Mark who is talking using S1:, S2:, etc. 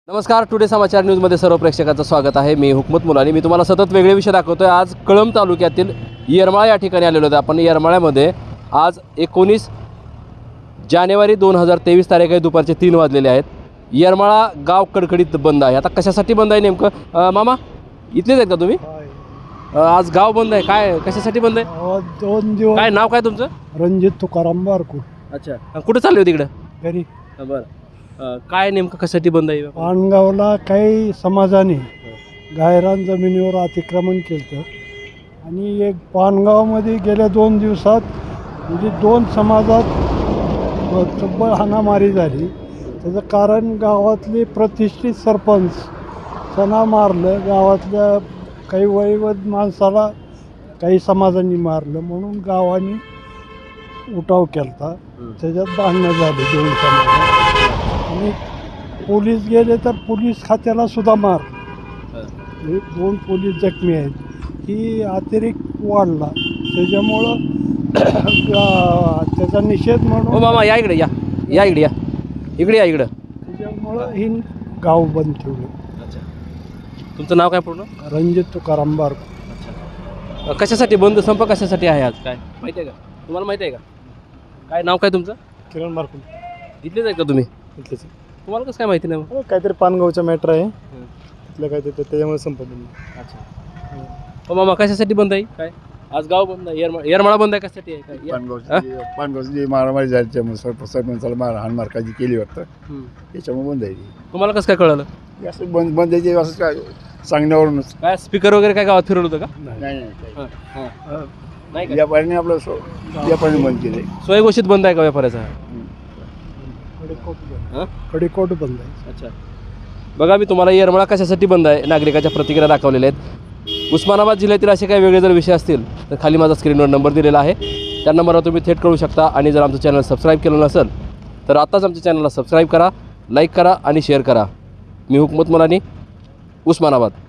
S1: नमस्कार. टुडे समाचार न्यूजमध्ये सर्व प्रेक्षकांचं स्वागत आहे. मी हुकमत मुलानी. मी तुम्हाला सतत वेगळे विषय दाखवतोय. आज कळंब तालुक्यातील येरमाळा या ठिकाणी आलेलो आहे. आपण येरमाळ्यामध्ये आज 19 जानेवारी 2023 तारीख आहे. दुपारचे 3 वाजलेले आहेत. येरमाळा गाव कडकडीत बंद आहे. आता कशासाठी बंद आहे नेमकं? मामा इथलेच आहेत का तुम्ही? आज गाव बंद आहे. काय कशासाठी बंद आहे?
S2: 2 दिवस.
S1: काय नाव काय तुमचं?
S2: रणजित तुकाराम बारकू.
S1: अच्छा, कुठे चालले होते तिकडं?
S2: घरी
S1: बरं. काय नेमकं कशासाठी बंद आहे?
S2: पानगावला काही समाजाने गायरान जमिनीवर अतिक्रमण केलं आणि एक पानगावमध्ये गेल्या 2 दिवसात म्हणजे 2 समाजात तब्बल हाणामारी झाली. त्याचं कारण गावातले प्रतिष्ठित सरपंच त्यांना मारलं. गावातल्या काही वयवृद्ध माणसाला काही समाजांनी मारलं म्हणून गावाने उठाव केला. त्याच्यात भांडणं झाली 2 समाजात आणि पोलीस गेले तर पोलीस खात्याला सुद्धा मार. 2 पोलीस जखमी आहेत. ही अतिरेक वाढला त्याच्यामुळं त्याचा निषेध म्हणून
S1: मामा या इकडे या इकडे या इकडं.
S2: त्याच्यामुळं ही गाव बंद ठेवलं.
S1: अच्छा, तुमचं नाव काय पूर्ण?
S2: रणजित तुकाराम बारकू.
S1: अच्छा, कशासाठी बंद? संप कशासाठी आहे आज? काय माहिती आहे का तुम्हाला? माहिती आहे का काय नाव काय तुमचं?
S2: किरण बारकू.
S1: इथलेच आहे का तुम्ही?
S2: इथलेच.
S1: तुम्हाला कसं काय माहिती नाही?
S2: काहीतरी पानगावचा मॅटर आहे तिथलं काहीतरी त्याच्यामुळे संपलं.
S1: अच्छा, मामा कशासाठी बंद आहे? काय आज गाव बंद आहे? येरमाळा बंद आहे कशासाठी आहे? काय
S3: पानगावची मारामारी झाली त्यामुळे सरपंचाला हाणमार काळजी केली वाटतं त्याच्यामुळे बंद आहे.
S1: तुम्हाला कसं काय कळलं?
S3: असं बंद आहे असं काय सांगण्यावरूनच.
S1: काय स्पीकर वगैरे काय गावात फिरवलं होतं का? नाही का?
S3: व्यापाऱ्याने आपलं व्यापाऱ्याने बंद केलं.
S1: स्वयंघोषित बंद आहे का व्यापाऱ्याचा?
S2: कडेकोट बंद आहे.
S1: अच्छा, बघा मी तुम्हाला येरमाळा कशासाठी बंद आहे नागरिकाच्या प्रतिक्रिया दाखवलेल्या आहेत. उस्मानाबाद जिल्ह्यातील असे काही वेगळे जर विषय असतील तर खाली माझा स्क्रीनवर नंबर दिलेला आहे. त्या नंबरवर तुम्ही थेट कळू शकता. आणि जर आमचं चॅनल सबस्क्राईब केलं नसेल तर आत्ताच आमच्या चॅनलला सबस्क्राईब करा, लाईक करा आणि शेअर करा. मी हुकमत मुलानी, उस्मानाबाद.